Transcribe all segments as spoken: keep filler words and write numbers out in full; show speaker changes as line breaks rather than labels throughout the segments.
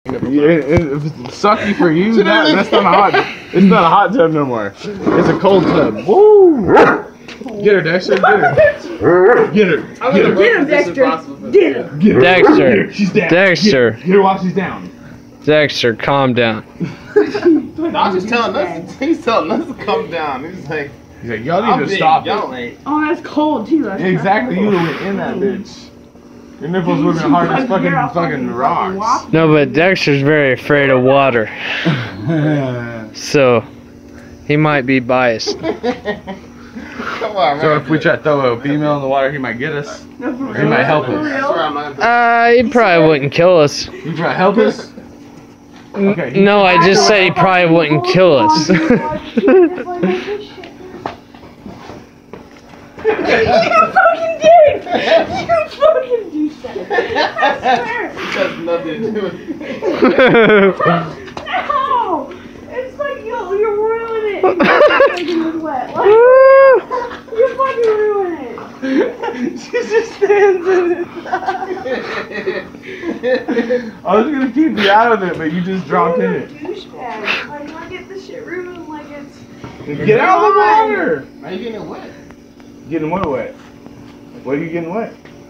It, it, if it's sucky for you, that, that's not a hot. It's not a hot tub no more. It's a cold tub. Woo! Get her, Dexter. Get her. Get her.
I'm
Get
gonna
her.
get him, Dexter. Get him.
Get her.
Dexter.
Get her. She's down.
Dexter.
Get her. Get her while she's down.
Dexter, calm down.
I'm just telling us. He's telling us to come down. He's like,
He's like, y'all need
I'm
to
big,
stop
y'all
it.
ain't.
Oh, that's cold too. That's
Exactly. You would have went in that bitch. Your nipples would have been hard as fucking fucking rocks.
No, but Dexter's very afraid of water. So, he might be biased.
Come on, man.
So if we try to throw a female in the water, he might get us. Or he might help us.
That's where I'm at.
Uh, he probably wouldn't kill us.
You try to help us? Okay. he-
No, I just said he probably wouldn't kill us.
You fucking did! You fucking douchebag! I swear!
It has nothing to do with it.
No! It's like you, you're ruining it. You're fucking it wet. Like, you fucking ruin it.
She just stands in it. I was gonna keep you out of it, but you just dropped in
You're a
it.
douchebag. Like, you wanna get this shit ruined like it's...
Get out of the water!
Why are you getting it wet?
Getting what wet? What are you getting wet?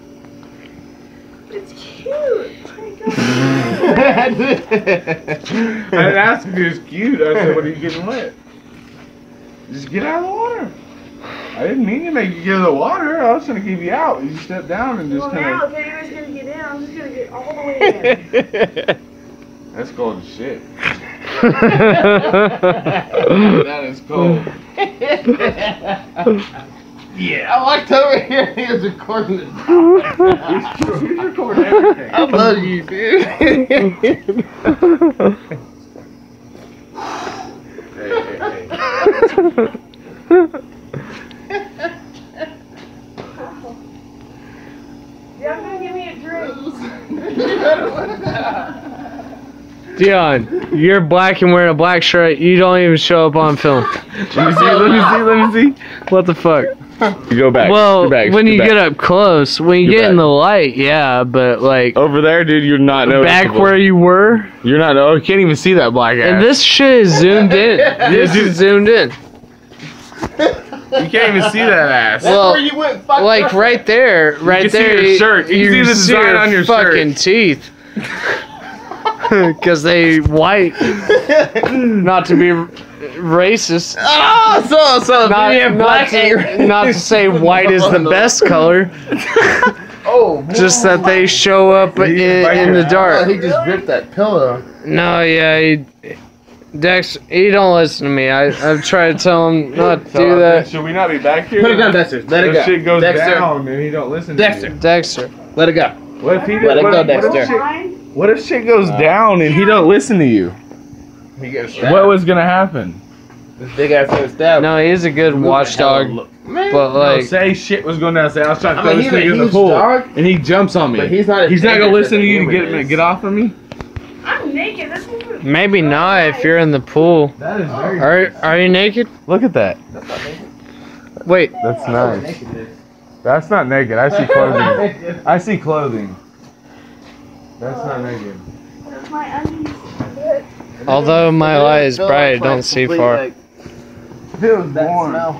It's cute. My God.
I didn't ask if it was cute. I said, what are you getting wet? Just get out of the water. I didn't mean to make you get in the water. I was trying to keep you out. You step down and just
Well,
kind
now,
of...
if anybody's gonna get in, I'm just gonna get all the way in.
That's cold as shit. That is cold.
Yeah. I walked over here and he was recording it.
He's recording everything.
I love you, dude.
Hey, hey, hey.
Y'all gonna give me a drink.
Dion, you're black and wearing a black shirt. You don't even show up on film.
Let me see, let me see, let me see.
What the fuck?
You go back.
Well,
go back,
when
go
you
back.
get up close, when you
Go
get in
back.
the light, yeah, but like
Over there, dude, you're not
back
noticeable.
where you were,
You're not, oh, you can't even see that black ass.
and this shit is zoomed in. This
dude.
is zoomed in.
You can't even see that ass.
That's
Well,
where you went fucked
Like
up.
right there, right
can see
there.
your shirt. You can see the design
your
on your shirt.
fucking teeth. Because they white. Not to be racist.
Oh, so, so,
Not,
you have
not,
black
to,
hair.
not to say white is the best color.
Oh,
Just that they show up in, in the
oh,
dark.
he just ripped that pillow.
No, yeah, he, Dex, he don't listen to me. I, I've tried to tell him not to do that.
Should we not be back here?
Put it down, Dexter. Let it
If
go.
shit goes
Dexter.
down and he don't listen
Dexter.
to you.
Dexter.
Let it go.
What if he
Let it
what
go,
if- what if
Dexter.
shit-
Fine.
What if shit goes down and he don't listen to you?
He gets stabbed.
What was gonna happen?
This big ass gonna stab.
No, he's a good watchdog,
Man.
but
No,
like,
say shit was going down. Say I was trying to
I
throw
mean,
this
he's a
thing in the
huge
pool,
dog,
and he jumps on me.
but he's not as
He's not gonna
dangerous
listen
as
to you to
human
get
is.
get off of me.
I'm naked. That's what
maybe not if you're in the pool.
That is very.
Are are you naked?
Look at that.
Wait,
That's nice. That's not naked. I see clothing. I see clothing. That's not naked.
That's my undies.
although my light is bright, I don't see far.
It was
That
warm.
smell.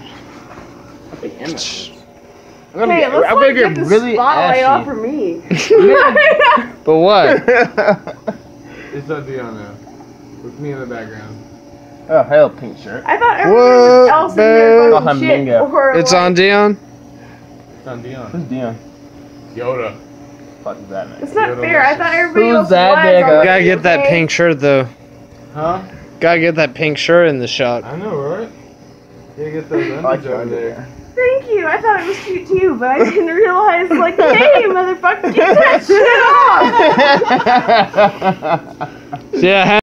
I'm gonna
Hey,
get,
let's
I'm
like
gonna
get
get
the
really
spotlight off
ashy.
for me.
But what?
It's up to you now. With me in the background.
Oh, hell, pink shirt.
I thought everyone
What,
else in there
babe?
was
Call him
shit.
Mingo.
Or
It's
like,
on Dion.
It's on Dion.
Who's Dion?
Yoda.
Fuck is that, man?
It's not fair. I thought everybody
Who's
else
that
was
nigga?
already,
Gotta get that
okay?
pink shirt though.
Huh?
Gotta get that pink shirt in the shot.
I know, right? You gotta get those
I like
undies over
your
there.
there.
Thank you. I thought it was cute too, but I didn't realize, like, hey, motherfucker, get that shit off!
Yeah.